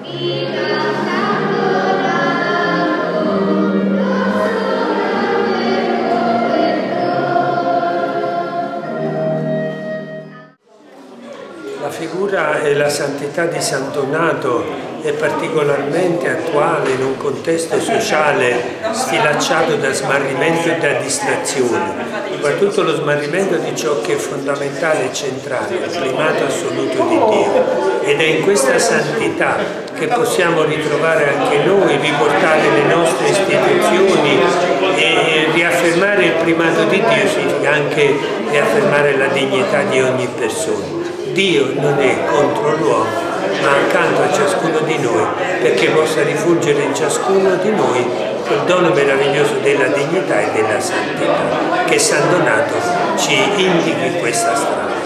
La figura e la santità di San Donato è particolarmente attuale in un contesto sociale sfilacciato da smarrimento e da distrazione, soprattutto lo smarrimento di ciò che è fondamentale e centrale, il primato assoluto di Dio. Ed è in questa santità che possiamo ritrovare anche noi, riportare le nostre istituzioni e riaffermare il primato di Dio significa anche riaffermare la dignità di ogni persona. Dio non è contro l'uomo, ma accanto a ciascuno di noi, perché possa rifulgere in ciascuno di noi il dono meraviglioso della dignità e della santità, che San Donato ci indichi questa strada.